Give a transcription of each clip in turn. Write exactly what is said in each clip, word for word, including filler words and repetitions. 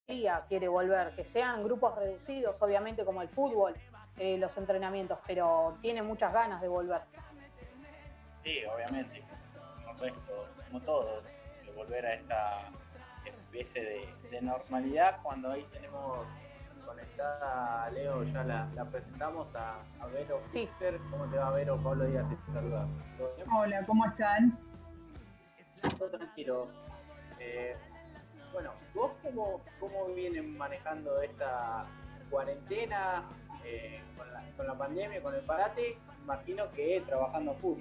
mayoría quiere volver, que sean grupos reducidos, obviamente como el fútbol, eh, los entrenamientos, pero tiene muchas ganas de volver. Sí, obviamente, como resto, como todos, de volver a esta especie de, de normalidad. Cuando ahí tenemos conectada a Leo, ya la, la presentamos a, a Vero Sí. Fister. ¿Cómo te va, Vero? Pablo Díaz te saluda. Hola, ¿cómo están? Todo tranquilo. Eh, bueno, ¿vos cómo, cómo vienen manejando esta cuarentena eh, con, la, con la pandemia, con el parate? Imagino que trabajando full.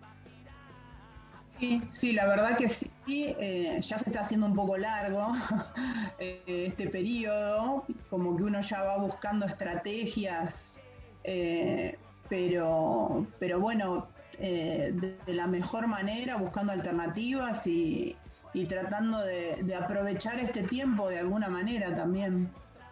Sí, sí, la verdad que sí, eh, ya se está haciendo un poco largo eh, este periodo, como que uno ya va buscando estrategias, eh, pero, pero bueno, eh, de, de la mejor manera, buscando alternativas y, y tratando de, de aprovechar este tiempo de alguna manera también.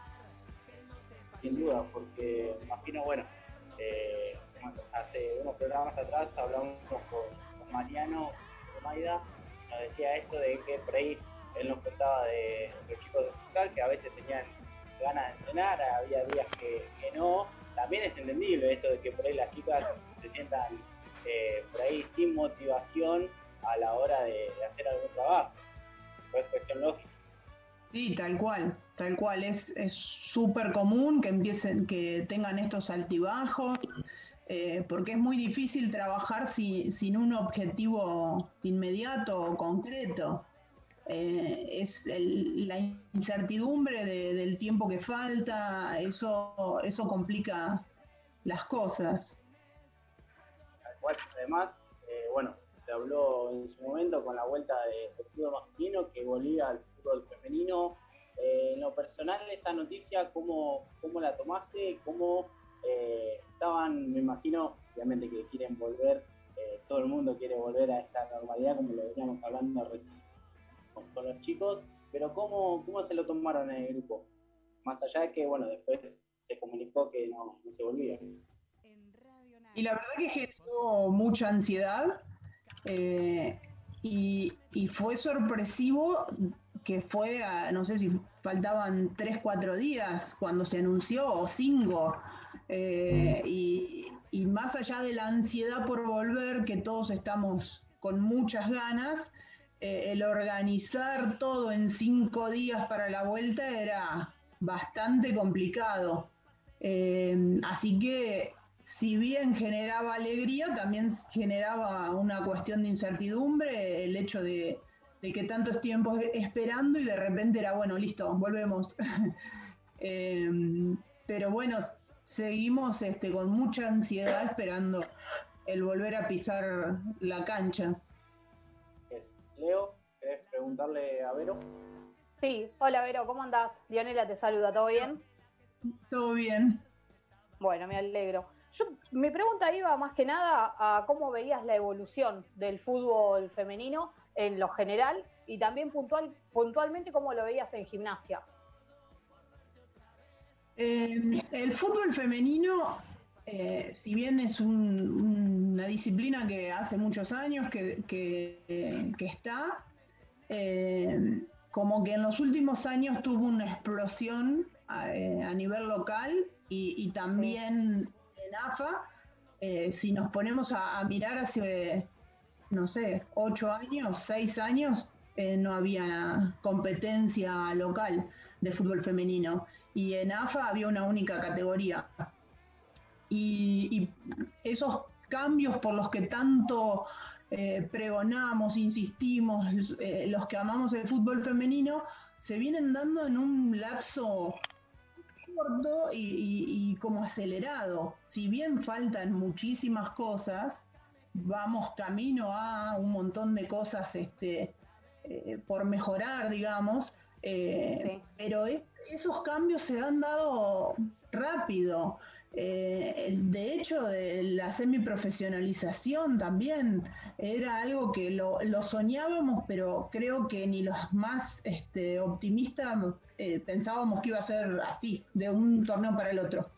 Sin duda, porque imagino, bueno, eh, hace unos programas atrás hablamos con, con Mariano Maida, nos decía esto de que por ahí él nos contaba de los chicos de futsal que a veces tenían ganas de entrenar, había días que, que no. También es entendible esto de que por ahí las chicas se sientan eh, por ahí sin motivación a la hora de, de hacer algún trabajo. Pues es cuestión lógica. Sí, tal cual, tal cual. Es es súper común que empiecen, que tengan estos altibajos. Eh, porque es muy difícil trabajar si, sin un objetivo inmediato o concreto. Eh, es el, la incertidumbre de, del tiempo que falta, eso, eso complica las cosas. Además, eh, bueno, se habló en su momento con la vuelta de, del fútbol masculino que volvía al fútbol femenino. Eh, en lo personal, esa noticia, ¿cómo, cómo la tomaste? ¿Cómo eh, estaban, me imagino, obviamente que quieren volver, eh, todo el mundo quiere volver a esta normalidad, como lo veníamos hablando recién con, con los chicos, pero ¿cómo, ¿cómo se lo tomaron en el grupo? Más allá de que, bueno, después se comunicó que no, no se volvía. Y la verdad que generó mucha ansiedad eh, y, y fue sorpresivo que fue, a, no sé si faltaban tres, cuatro días cuando se anunció, o cinco, eh, y, y más allá de la ansiedad por volver, que todos estamos con muchas ganas, eh, el organizar todo en cinco días para la vuelta era bastante complicado. Eh, así que si bien generaba alegría, también generaba una cuestión de incertidumbre el hecho de, de que tantos tiempos esperando y de repente era, bueno, listo, volvemos. eh, pero bueno, seguimos este, con mucha ansiedad esperando el volver a pisar la cancha. Leo, ¿querés preguntarle a Vero? Sí, hola Vero, ¿cómo andás? Dianela te saluda, ¿todo bien? Todo bien. Bueno, me alegro. Yo, mi pregunta iba más que nada a cómo veías la evolución del fútbol femenino en lo general y también puntual, puntualmente cómo lo veías en gimnasia. Eh, el fútbol femenino, eh, si bien es un, una disciplina que hace muchos años que, que, eh, que está, eh, como que en los últimos años tuvo una explosión a, eh, a nivel local y, y también sí. En A F A, eh, si nos ponemos a, a mirar hace, no sé, ocho años, seis años, eh, no había competencia local de fútbol femenino y en A F A había una única categoría. Y, y esos cambios por los que tanto eh, pregonamos, insistimos, eh, los que amamos el fútbol femenino, se vienen dando en un lapso corto y, y, y como acelerado. Si bien faltan muchísimas cosas, vamos camino a un montón de cosas este, eh, por mejorar, digamos, eh, sí. Pero es, esos cambios se han dado rápido. Eh, de hecho, de la semiprofesionalización también era algo que lo, lo soñábamos, pero creo que ni los más este, optimistas eh, pensábamos que iba a ser así, de un torneo para el otro.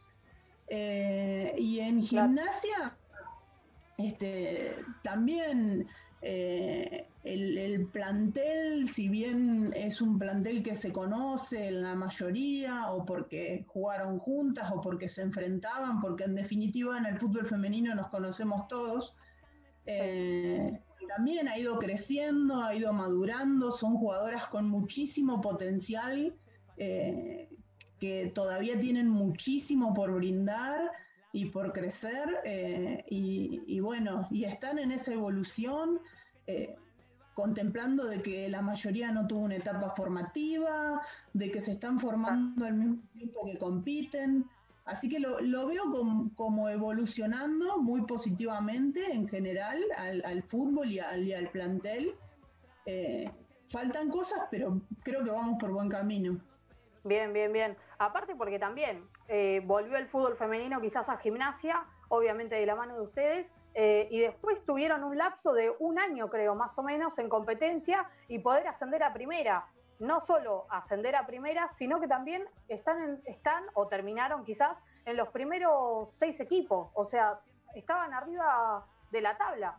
Eh, y en gimnasia, este, también Eh, el, el plantel, si bien es un plantel que se conoce en la mayoría, o porque jugaron juntas, o porque se enfrentaban, porque en definitiva en el fútbol femenino nos conocemos todos, eh, también ha ido creciendo, ha ido madurando, son jugadoras con muchísimo potencial, eh, que todavía tienen muchísimo por brindar y por crecer, eh, y, y bueno, y están en esa evolución, eh, contemplando de que la mayoría no tuvo una etapa formativa, de que se están formando al mismo tiempo que compiten. Así que lo, lo veo como, como evolucionando muy positivamente en general al, al fútbol y al, y al plantel. Eh, faltan cosas, pero creo que vamos por buen camino. Bien, bien, bien. Aparte porque también eh, volvió el fútbol femenino quizás a Gimnasia, obviamente de la mano de ustedes, eh, y después tuvieron un lapso de un año, creo, más o menos, en competencia y poder ascender a primera. No solo ascender a primera, sino que también están, en, están o terminaron quizás en los primeros seis equipos, o sea, estaban arriba de la tabla.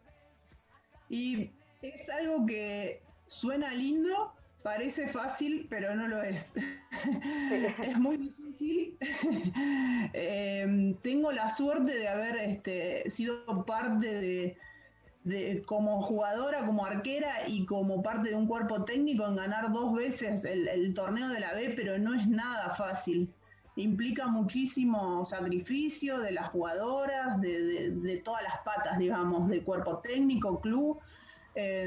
Y es algo que suena lindo, parece fácil, pero no lo es. Sí. Es muy difícil. eh, tengo la suerte de haber este, sido parte de, de, como jugadora, como arquera y como parte de un cuerpo técnico en ganar dos veces el, el torneo de la B, pero no es nada fácil. Implica muchísimo sacrificio de las jugadoras, de, de, de todas las patas, digamos, de cuerpo técnico, club. Eh,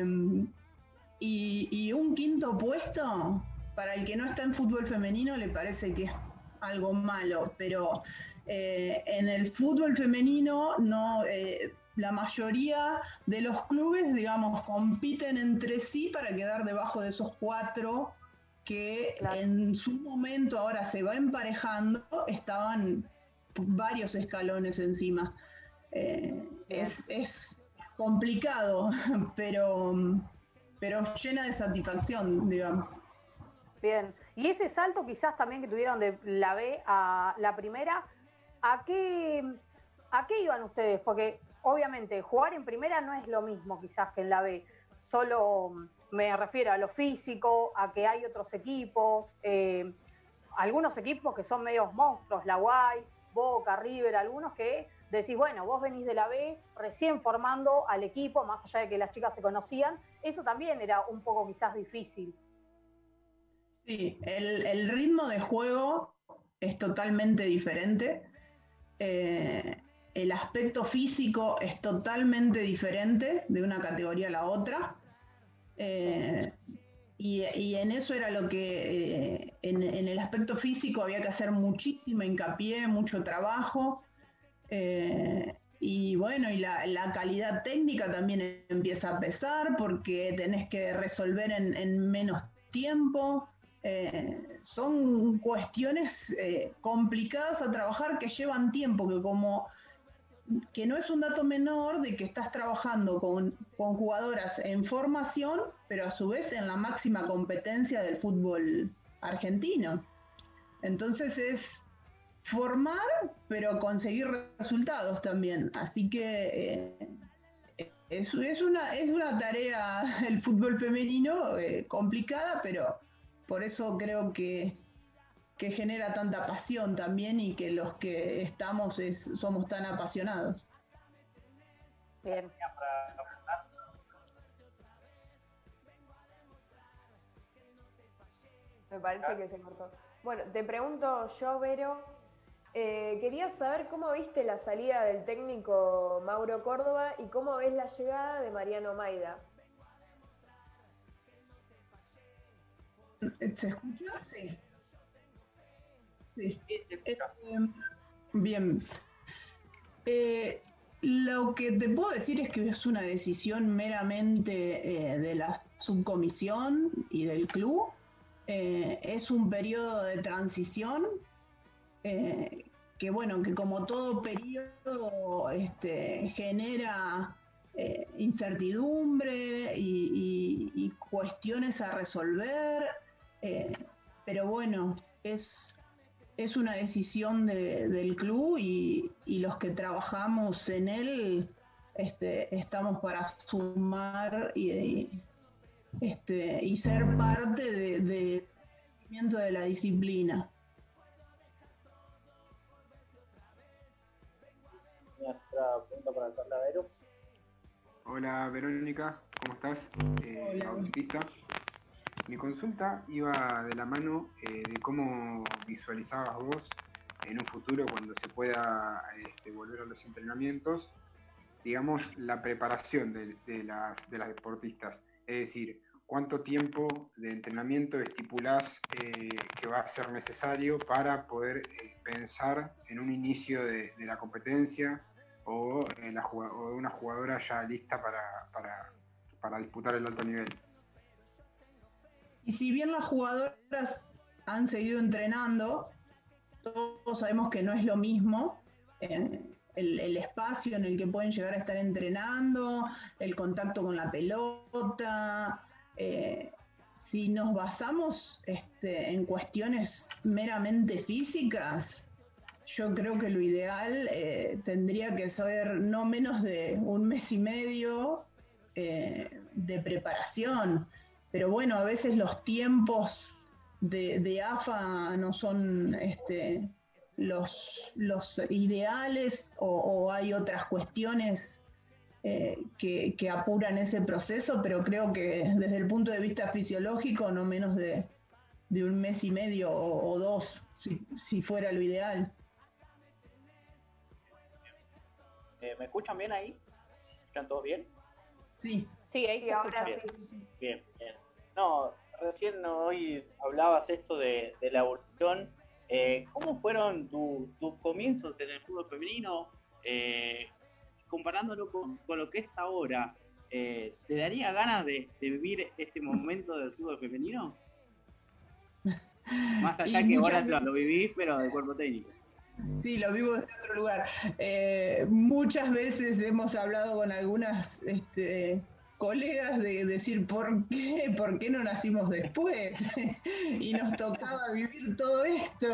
y, y un quinto puesto, para el que no está en fútbol femenino, le parece que es algo malo, pero eh, en el fútbol femenino no, eh, la mayoría de los clubes, digamos, compiten entre sí para quedar debajo de esos cuatro que claro. En su momento ahora se va emparejando, estaban varios escalones encima. Eh, es, es complicado, pero, pero llena de satisfacción, digamos. Bien, y ese salto quizás también que tuvieron de la B a la primera, ¿a qué, a qué iban ustedes? Porque obviamente jugar en primera no es lo mismo quizás que en la B, solo me refiero a lo físico, a que hay otros equipos, eh, algunos equipos que son medios monstruos, la Guay, Boca, River, algunos que decís, bueno, vos venís de la B recién formando al equipo, más allá de que las chicas se conocían, eso también era un poco quizás difícil. Sí, el, el ritmo de juego es totalmente diferente, eh, el aspecto físico es totalmente diferente de una categoría a la otra, eh, y, y en eso era lo que, eh, en, en el aspecto físico había que hacer muchísimo hincapié, mucho trabajo, eh, y bueno, y la, la calidad técnica también empieza a pesar porque tenés que resolver en, en menos tiempo. Eh, son cuestiones eh, complicadas a trabajar que llevan tiempo, que como que no es un dato menor de que estás trabajando con, con jugadoras en formación, pero a su vez en la máxima competencia del fútbol argentino. Entonces es formar, pero conseguir resultados también. Así que eh, es, es, una, es una tarea el fútbol femenino eh, complicada, pero por eso creo que, que genera tanta pasión también y que los que estamos es, somos tan apasionados. Bien. Me parece que se cortó. Bueno, te pregunto yo, Vero, eh, quería saber cómo viste la salida del técnico Mauro Córdoba y cómo ves la llegada de Mariano Maida. ¿Se escucha? Sí. Sí. Eh, bien. Eh, lo que te puedo decir es que es una decisión meramente eh, de la subcomisión y del club. Eh, es un periodo de transición eh, que, bueno, que como todo periodo este, genera eh, incertidumbre y, y, y cuestiones a resolver. Eh, pero bueno, es, es una decisión de, del club y, y los que trabajamos en él este, estamos para sumar y, y, este, y ser parte de, de de la disciplina. ¿Tienes otra pregunta para Carla Vero? Hola Verónica, ¿cómo estás? Eh, Hola. Bautista. Mi consulta iba de la mano eh, de cómo visualizabas vos en un futuro cuando se pueda este, volver a los entrenamientos, digamos, la preparación de, de, las, de las deportistas. Es decir, ¿cuánto tiempo de entrenamiento estipulás eh, que va a ser necesario para poder eh, pensar en un inicio de, de la competencia o, en la, o una jugadora ya lista para, para, para disputar el alto nivel? Y si bien las jugadoras han seguido entrenando, todos sabemos que no es lo mismo eh, el, el espacio en el que pueden llegar a estar entrenando, el contacto con la pelota. Eh, si nos basamos este, en cuestiones meramente físicas, yo creo que lo ideal eh, tendría que ser no menos de un mes y medio eh, de preparación. Pero bueno, a veces los tiempos de, de A F A no son este, los, los ideales o, o hay otras cuestiones Eh, que, que apuran ese proceso, pero creo que desde el punto de vista fisiológico no menos de, de un mes y medio o, o dos, si, si fuera lo ideal. Eh, ¿Me escuchan bien ahí? ¿Me escuchan todos bien? Sí. Sí, ahí Sí, se ahora escucha. sí. Bien, bien. No, recién hoy hablabas esto de, de la evolución. Eh, ¿Cómo fueron tu, tus comienzos en el fútbol femenino? Eh, comparándolo con, con lo que es ahora, eh, ¿te daría ganas de, de vivir este momento del fútbol femenino? Más allá Y que muchas ahora lo, lo vivís, pero de cuerpo técnico. Sí, lo vivo desde otro lugar. Eh, muchas veces hemos hablado con algunas este, colegas de decir, ¿por qué? ¿Por qué no nacimos después? Y nos tocaba vivir todo esto.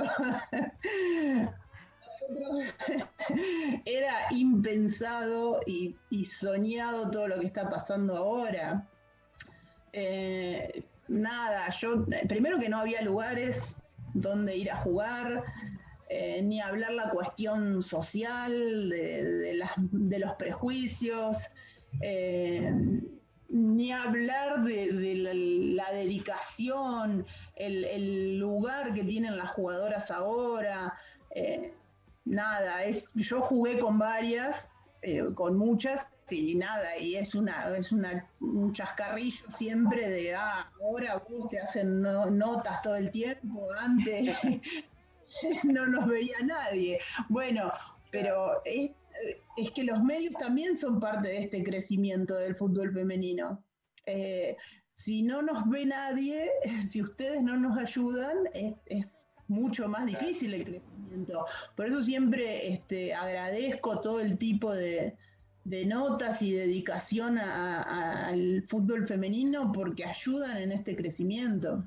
Nosotros era impensado y, y soñado todo lo que está pasando ahora. Eh, nada, yo, primero que no había lugares donde ir a jugar. Eh, ni hablar la cuestión social de, de, las, de los prejuicios, eh, ni hablar de, de la, la dedicación, el, el lugar que tienen las jugadoras ahora. Eh, nada, es, yo jugué con varias, eh, con muchas, y nada, y es una, es una, un chascarrillo siempre de, ah, ahora vos te hacen no, notas todo el tiempo, antes no nos veía nadie. Bueno, pero es, es que los medios también son parte de este crecimiento del fútbol femenino. Eh, si no nos ve nadie, si ustedes no nos ayudan, es, es mucho más difícil el crecimiento. Por eso siempre este, agradezco todo el tipo de, de notas y dedicación a, a, al fútbol femenino porque ayudan en este crecimiento.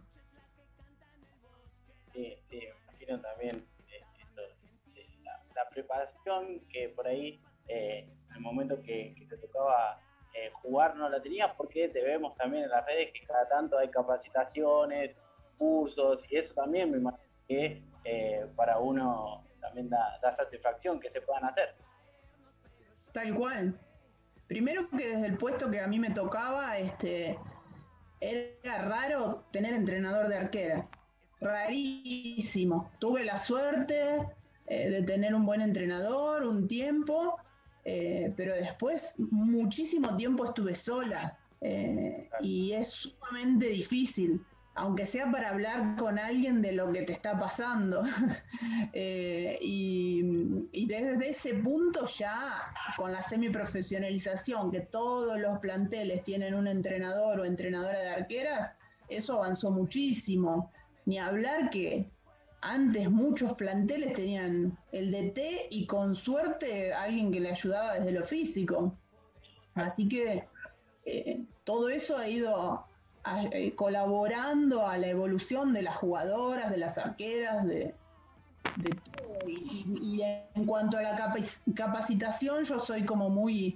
Sí, sí, me imagino también eh, esto, eh, la, la preparación que por ahí, eh, en el momento que, que te tocaba eh, jugar no la tenías, porque te vemos también en las redes que cada tanto hay capacitaciones, cursos, y eso también me imagino que eh, para uno también da, da satisfacción que se puedan hacer. Tal cual. Primero que desde el puesto que a mí me tocaba, este, era raro tener entrenador de arqueras. Rarísimo. Tuve la suerte eh, de tener un buen entrenador un tiempo, eh, pero después muchísimo tiempo estuve sola eh, y es sumamente difícil, aunque sea para hablar con alguien de lo que te está pasando. eh, y, y desde ese punto ya, con la semiprofesionalización, que todos los planteles tienen un entrenador o entrenadora de arqueras, eso avanzó muchísimo. Ni hablar que antes muchos planteles tenían el D T y con suerte alguien que le ayudaba desde lo físico. Así que eh, todo eso ha ido a, eh, colaborando a la evolución de las jugadoras, de las arqueras, de, de todo. Y, y, y en cuanto a la capac- capacitación, yo soy como muy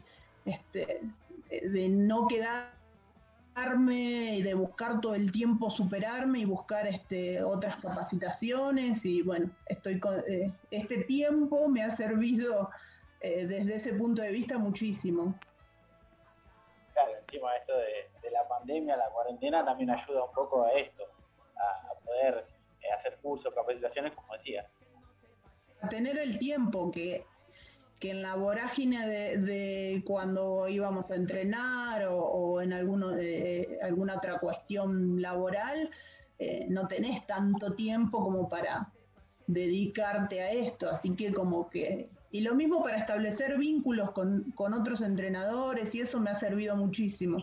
este, de no quedarme y de buscar todo el tiempo superarme y buscar este, otras capacitaciones y bueno, estoy con, eh, este tiempo me ha servido eh, desde ese punto de vista muchísimo. Claro, encima esto de, de la pandemia, la cuarentena también ayuda un poco a esto, a, a poder eh, hacer cursos, capacitaciones, como decías. A tener el tiempo que, que en la vorágine de, de cuando íbamos a entrenar o, o en alguno de, alguna otra cuestión laboral, eh, no tenés tanto tiempo como para dedicarte a esto, así que como que... Y lo mismo para establecer vínculos con, con otros entrenadores y eso me ha servido muchísimo.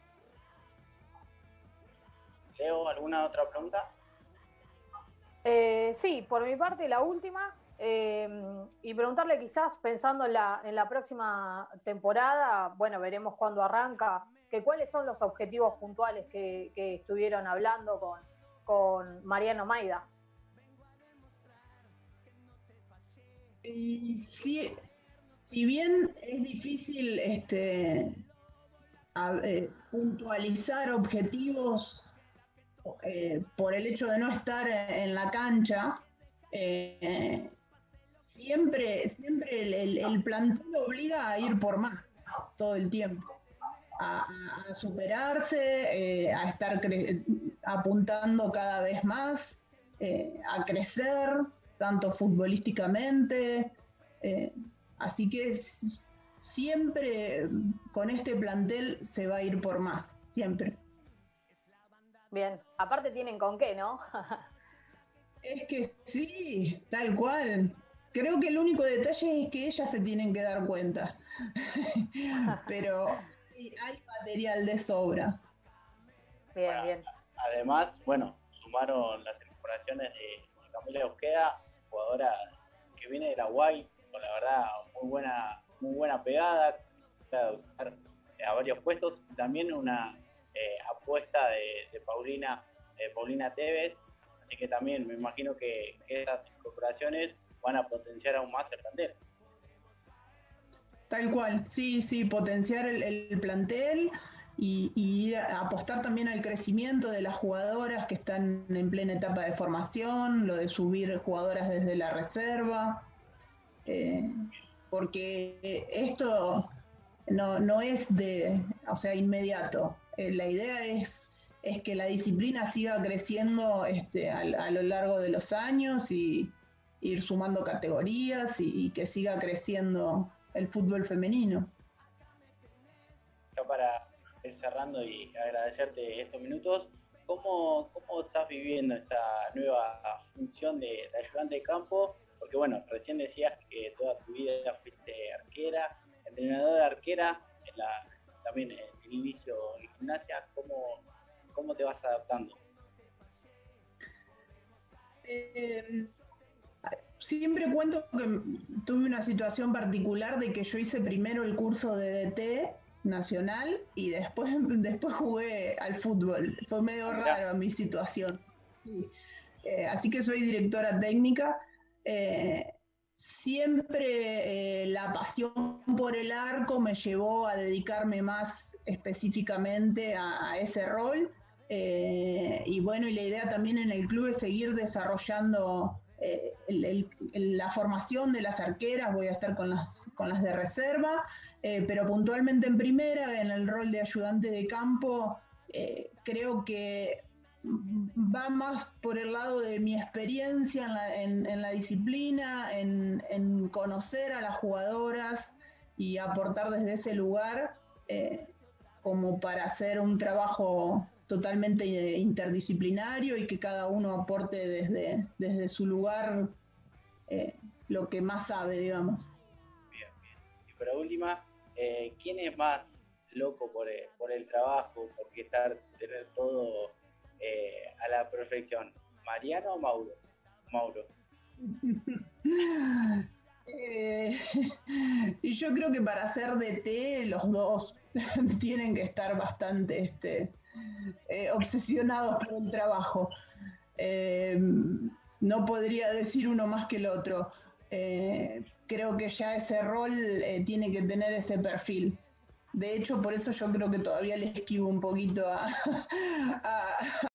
Leo, ¿alguna otra pregunta? Eh, sí, por mi parte la última, eh, y preguntarle quizás pensando en la, en la próxima temporada, bueno, veremos cuándo arranca, que cuáles son los objetivos puntuales que, que estuvieron hablando con, con Mariano Maida. Y si, si bien es difícil este, a, eh, puntualizar objetivos eh, por el hecho de no estar en la cancha, eh, siempre, siempre el, el, el plantel obliga a ir por más todo el tiempo, a, a superarse, eh, a estar cre- apuntando cada vez más, eh, a crecer, tanto futbolísticamente, eh, así que s- siempre con este plantel se va a ir por más, siempre. Bien, aparte tienen con qué, ¿no? Es que sí, tal cual. Creo que el único detalle es que ellas se tienen que dar cuenta. Pero hay, hay material de sobra. Bien, Bueno, bien. además, bueno, sumaron las incorporaciones de, de Camila Ojeda, jugadora que viene de la U A I, con la verdad muy buena, muy buena pegada, a, a varios puestos, y también una eh, apuesta de, de Paulina, de Paulina Tevez, así que también me imagino que, que esas incorporaciones van a potenciar aún más el plantel. Tal cual, sí, sí, potenciar el, el plantel y, y ir a apostar también al crecimiento de las jugadoras que están en plena etapa de formación, lo de subir jugadoras desde la reserva, eh, porque esto no, no es de, o sea, inmediato. Eh, la idea es, es que la disciplina siga creciendo este, a, a lo largo de los años y ir sumando categorías y, y que siga creciendo el fútbol femenino. Ya para ir cerrando y agradecerte estos minutos, ¿cómo, cómo estás viviendo esta nueva función de, de ayudante de campo? Porque bueno, recién decías que toda tu vida fuiste arquera, entrenadora arquera, en la, también en el inicio en gimnasia, ¿cómo, cómo te vas adaptando? Eh, siempre cuento que tuve una situación particular de que yo hice primero el curso de D T nacional y después, después jugué al fútbol. Fue medio raro mi situación. Sí. Eh, así que soy directora técnica. Eh, siempre eh, la pasión por el arco me llevó a dedicarme más específicamente a, a ese rol. Eh, y bueno, y la idea también en el club es seguir desarrollando eh, el, el, el, la formación de las arqueras. Voy a estar con las, con las de reserva, eh, pero puntualmente en primera, en el rol de ayudante de campo, eh, creo que va más por el lado de mi experiencia en la, en, en la disciplina, en, en conocer a las jugadoras y aportar desde ese lugar eh, como para hacer un trabajo totalmente interdisciplinario y que cada uno aporte desde, desde su lugar eh, lo que más sabe, digamos. Bien, bien. Y por última, eh, ¿quién es más loco por el, por el trabajo, por estar, tener todo eh, a la perfección? ¿Mariano o Mauro? Mauro. eh, y yo creo que para hacer D T los dos tienen que estar bastante este, eh, obsesionados por el trabajo. Eh, no podría decir uno más que el otro. Eh, creo que ya ese rol eh, tiene que tener ese perfil. De hecho, por eso yo creo que todavía le esquivo un poquito a, a,